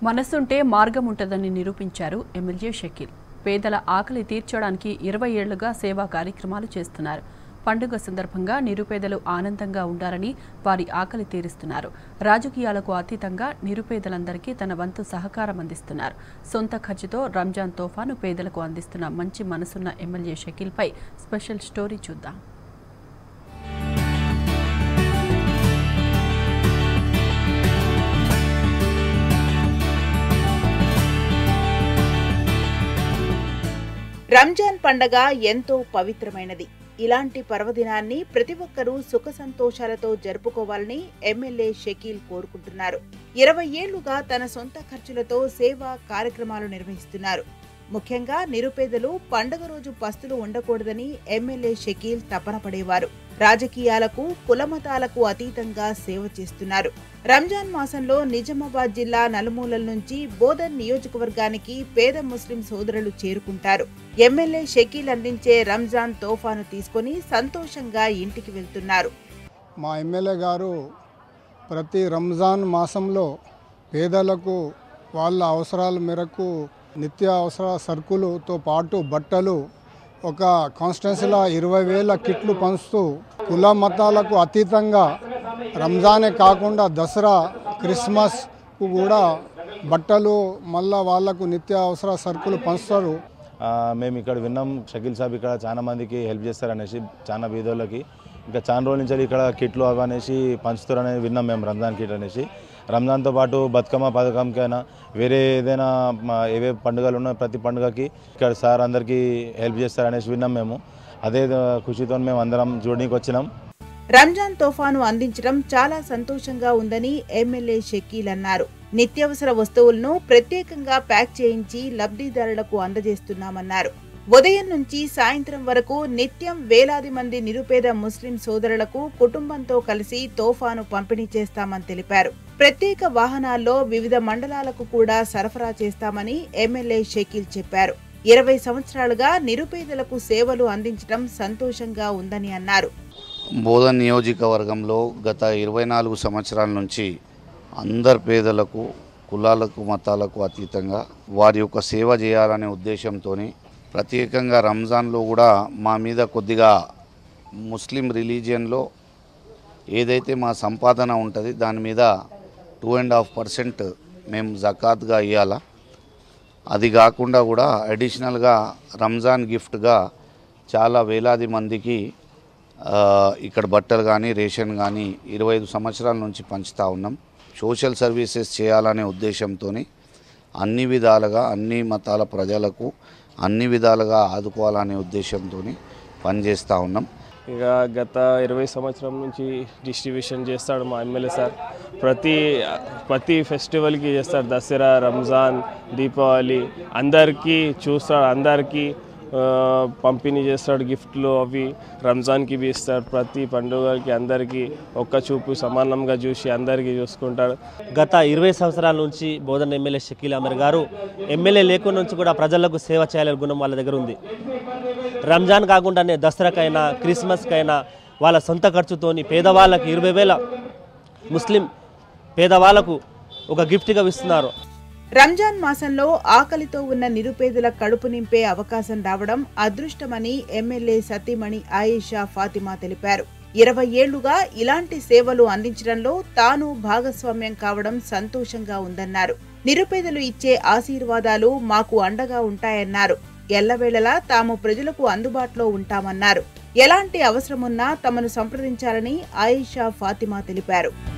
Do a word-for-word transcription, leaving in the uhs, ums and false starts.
మనసుంటే మార్గం ఉంటదని నిరూపించారు ఎమ్మెల్యే షకీల్. పేదల ఆకలి తీర్చడానికి ఇరవై ఏళ్లుగా సేవా కార్యక్రమాలు చేస్తున్నారు. పండుగ సందర్భంగా నిరుపేదలు ఆనందంగా ఉండాలని వారి ఆకలి తీరుస్తున్నారు. రాజకీయాలకు అతీతంగా నిరుపేదలందరికీ తన వంతు సహకారం అందిస్తున్నారు. సొంత ఖర్చుతో రంజాన్ తోఫాను పేదలకు అందిస్తున్న మంచి మనసున్న ఎమ్మెల్యే షకీల్పై స్పెషల్ స్టోరీ చూద్దాం. రంజాన్ పండగ ఎంతో పవిత్రమైనది. ఇలాంటి పర్వదినాన్ని ప్రతి ఒక్కరూ సుఖ సంతోషాలతో జరుపుకోవాలని ఎమ్మెల్యే షకీల్ కోరుకుంటున్నారు. ఇరవై ఏళ్లుగా తన సొంత ఖర్చులతో సేవా కార్యక్రమాలు నిర్వహిస్తున్నారు. ముఖ్యంగా నిరుపేదలు పండుగ రోజు పస్తులు ఉండకూడదని ఎమ్మెల్యే షకీల్ తపన పడేవారు. రాజకీయాలకు కులమతాలకు అతీతంగా సేవ చేస్తున్నారు. రంజాన్ మాసంలో నిజామాబాద్ జిల్లా నలుమూలల నుంచి బోధన్ నియోజకవర్గానికి పేద ముస్లిం సోదరులు చేరుకుంటారు. ఎమ్మెల్యే షకీల్ అందించే రంజాన్ తోఫాను తీసుకుని సంతోషంగా ఇంటికి వెళ్తున్నారు. మా ఎమ్మెల్యే గారు ప్రతి రంజాన్ మాసంలో పేదలకు వాళ్ళ అవసరాల మేరకు నిత్య అవసర సరుకులతో పాటు బట్టలు ఒక కాన్స్టిట్యున్సీలో ఇరవై వేల కిట్లు పంచుతూ కుల మతాలకు అతీతంగా రంజానే కాకుండా దసరా క్రిస్మస్కు కూడా బట్టలు మళ్ళా వాళ్లకు నిత్య అవసర సరుకులు పంచుతారు. మేము ఇక్కడ విన్నాం షకీల్ సాబ్ ఇక్కడ చాలా మందికి హెల్ప్ చేస్తారనేసి, చాలా బీదోళ్ళకి ఇంకా చాలా రోజుల నుంచి ఇక్కడ కిట్లు అవనేసి పంచుతారనేది విన్నాం మేము. రంజాన్ కిట్ అనేసి రంజాన్తో పాటు బతుకమ్మ పథకంకైనా వేరే ఏదైనా ఏవే పండుగలు ఉన్నాయో ప్రతి పండుగకి ఇక్కడ సార్ అందరికీ హెల్ప్ చేస్తారనేసి విన్నాం మేము. అదే ఖుషితో మేము అందరం చూడడానికి వచ్చినాం. రంజాన్ తోఫాను అందించడం చాలా సంతోషంగా ఉందని ఎమ్మెల్యే షకీల్ అన్నారు. నిత్యావసర వస్తువులను ప్రత్యేకంగా ప్యాక్ చేయించి లబ్ధిదారులకు అందజేస్తున్నామన్నారు. ఉదయం నుంచి సాయంత్రం వరకు నిత్యం వేలాది మంది నిరుపేద ముస్లిం సోదరులకు కుటుంబంతో కలిసి తోఫాను పంపిణీ చేస్తామని తెలిపారు. ప్రత్యేక వాహనాల్లో వివిధ మండలాలకు కూడా సరఫరా చేస్తామని ఎమ్మెల్యే షకీల్ చెప్పారు. ఇరవై సంవత్సరాలుగా నిరుపేదలకు సేవలు అందించడం సంతోషంగా ఉందని అన్నారు. బోధన్ నియోజకవర్గంలో గత ఇరవై నాలుగు సంవత్సరాల నుంచి అందరు పేదలకు కులాలకు మతాలకు అతీతంగా వారి యొక్క సేవ చేయాలనే ఉద్దేశంతో ప్రత్యేకంగా రంజాన్లో కూడా మా మీద కొద్దిగా ముస్లిం రిలీజియన్లో ఏదైతే మా సంపాదన ఉంటుంది దాని మీద టూ అండ్ హాఫ్ పర్సెంట్ మేము జకాత్గా ఇవ్వాలా. అది కాకుండా కూడా అడిషనల్గా రంజాన్ గిఫ్ట్గా చాలా వేలాది మందికి ఇక్కడ బట్టలు కానీ రేషన్ కానీ ఇరవై ఐదు సంవత్సరాల నుంచి పంచుతూ ఉన్నాం. సోషల్ సర్వీసెస్ చేయాలనే ఉద్దేశంతో అన్ని విధాలుగా అన్ని మతాల ప్రజలకు అన్ని విధాలుగా ఆదుకోవాలనే ఉద్దేశంతో పనిచేస్తూ ఉన్నాం. ఇక గత ఇరవై సంవత్సరం నుంచి డిస్ట్రిబ్యూషన్ చేస్తాడు మా ఎమ్మెల్యే సార్. ప్రతి ప్రతి ఫెస్టివల్కి చేస్తాడు. దసరా, రంజాన్, దీపావళి అందరికీ చూస్తాడు. అందరికీ పంపిణీ చేస్తాడు గిఫ్ట్లు. అవి రంజాన్కి బి ఇస్తాడు. ప్రతి పండుగకి అందరికీ ఒక్క చూపు సమానంగా చూసి అందరికీ చూసుకుంటాడు. గత ఇరవై సంవత్సరాల నుంచి బోధన్ ఎమ్మెల్యే షకీల్ అమర్ గారు ఎమ్మెల్యే లేకుండా నుంచి కూడా ప్రజలకు సేవ చేయాలనే గుణం వాళ్ళ దగ్గర ఉంది. రంజాన్ కాకుండానే దసరాకైనా క్రిస్మస్కైనా వాళ్ళ సొంత ఖర్చుతోని పేదవాళ్ళకి ఇరవై వేల ముస్లిం పేదవాళ్లకు ఒక గిఫ్ట్గా ఇస్తున్నారు. రంజాన్ మాసంలో ఆకలితో ఉన్న నిరుపేదల కడుపు నింపే అవకాశం రావడం అదృష్టమని ఎమ్మెల్యే సతీమణి ఆయేషా ఫాతిమా తెలిపారు. ఇరవై ఏళ్లుగా ఇలాంటి సేవలు అందించడంలో తాను భాగస్వామ్యం కావడం సంతోషంగా ఉందన్నారు. నిరుపేదలు ఇచ్చే ఆశీర్వాదాలు మాకు అండగా ఉంటాయన్నారు. ఎల్లవేళలా తాము ప్రజలకు అందుబాటులో ఉంటామన్నారు. ఎలాంటి అవసరమున్నా తమను సంప్రదించాలని ఆయేషా ఫాతిమా తెలిపారు.